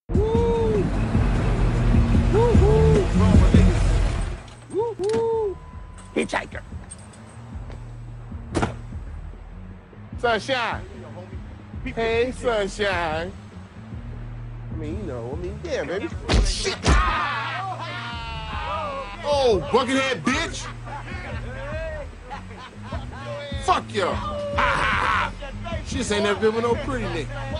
Woo! Woo-hoo! Woo-hoo! Hitchhiker. Sunshine. Hey, Sunshine. Yeah, baby. Shit. Oh, buckethead bitch. Fuck you. She just ain't never been with no pretty nigga.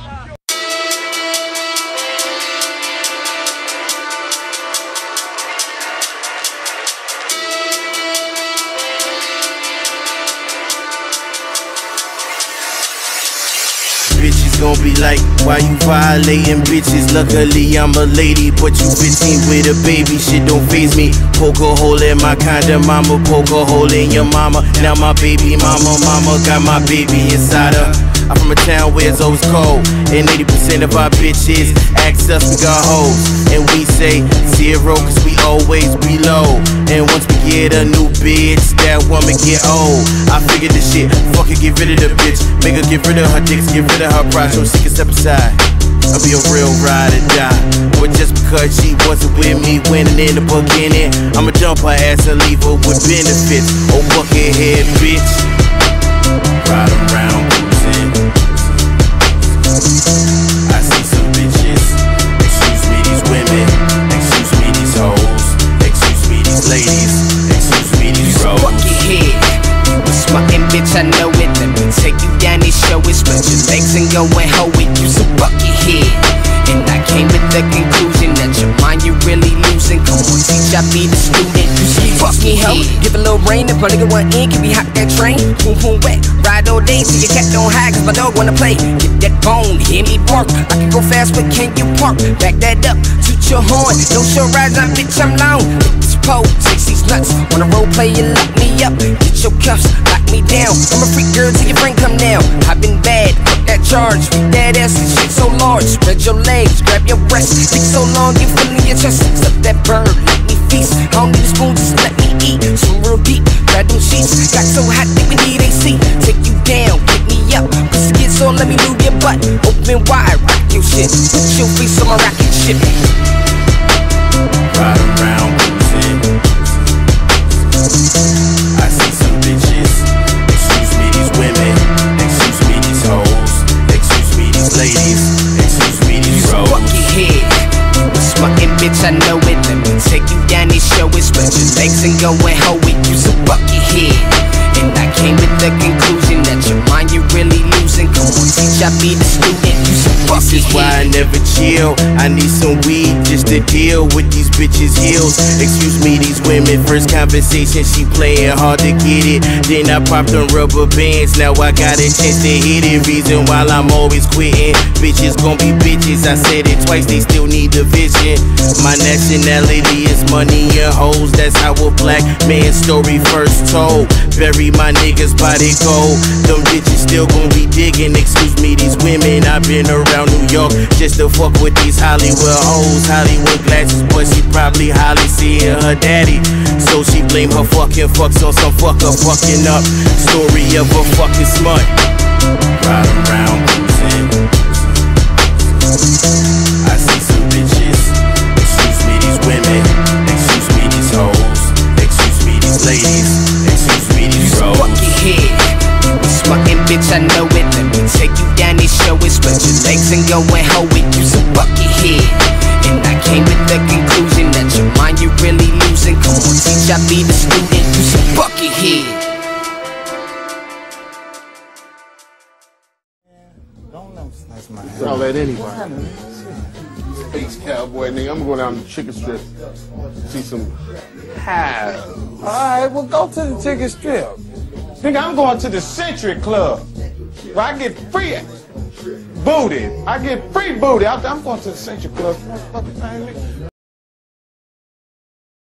Bitches gon' be like, why you violating bitches? Luckily I'm a lady, but you 15 with a baby. Shit don't faze me. Poke a hole in my condom, mama. Poke a hole in your mama. Now my baby mama got my baby inside her. I'm from a town where it's always cold, and 80% of our bitches ask us we got hoes, and we say 0 cause we always be low. And once we get a new bitch, that woman get old. I figured this shit, fuck it, get rid of the bitch. Make her get rid of her dicks, get rid of her pride, so she can step aside. I'll be a real ride or die. But just because she wasn't with me winning in the beginning, I'ma dump her ass and leave her with benefits. Oh, buckethead bitch. Ride around cruising. I see some bitches. Excuse me, these women. Excuse me, these hoes. Excuse me, these ladies. Excuse me, these bros. Buckethead, you a smartin' bitch, I know it. Let me take you down and show it. Spread your legs and go and hoe it. You's a buckethead, and I came with the conclusion that your mind you really losing. Come on, teach, I be the student. You fucking hoe, give a little rain and put nigga one in. Can we hop that train? Boom boom wet, ride all day till your cat don't hide, cause my dog wanna play. Get that bone, hear me bark. I can go fast, but can you park? Back that up, toot your horn. No show rides, I'm bitch, I'm long. This pole, 60s nuts. Wanna role play, you lock me up. Get your cuffs, lock me down. I'm a freak girl till your friend come down. I've been bad, fuck that charge. Freak that ass, this shit so large. Spread your legs, grab your breasts. Dick so long, you feeling your chest. Suck that bird, let me feast. I don't need a spoon, just let me eat. Some real deep, grab them sheets. Got so hot, think we need AC. Take you down, pick me up. Pussy get so, let me move your butt. Open wide, rock your shit. Put your face on my rocket ship. Ride around cruising. I see some bitches. Excuse me, these women. Excuse me, these hoes. Excuse me, these ladies. Excuse me, these bros. Buckethead, you a smartin' bitch, I know it. Let me take you down and show it. Spread your legs and go and hoe it. You's a buckethead, and I came with the conclusion that your mind you really losing. Come on, teach, I be the student. You's a buckethead. This is why I never chill. I need some weed just to deal with these bitches' heels. Excuse me, these women. First conversation, she playing hard to get it. Then I popped on rubber bands. Now I got a chance to hit it. Reason why I'm always quitting. Bitches gon' be bitches. I said it twice, they still need the vision. My nationality is money and hoes. That's how a black man's story first told. Bury my niggas by they gold. Them bitches still gon' be digging. Excuse me, these women. I've been around New York just to fuck with these Hollywood hoes. Hollywood glasses, but she probably Holly seeing her daddy. So she blame her fucking fucks on some fucker fucking up. Story of a fucking smut. Ride around cruising. I see some bitches. Excuse me, these women. Excuse me, these hoes. Excuse me, these ladies. Excuse me, these bros. Buckethead, you a smartin' bitch, I know it. Let me take you down and show it. Spread your legs and go and hoe it. You's a buckethead, and I came with the conclusion that your mind you really losing. Come on, teach, I be the student. You's a buckethead. I'll let anybody. Space cowboy nigga. I'm going down to the chicken strip. See some highs. Alright, well go to the chicken strip. Nigga, I'm going to the Century Club where I get free booty. I get free booty. I'm going to the Century Club.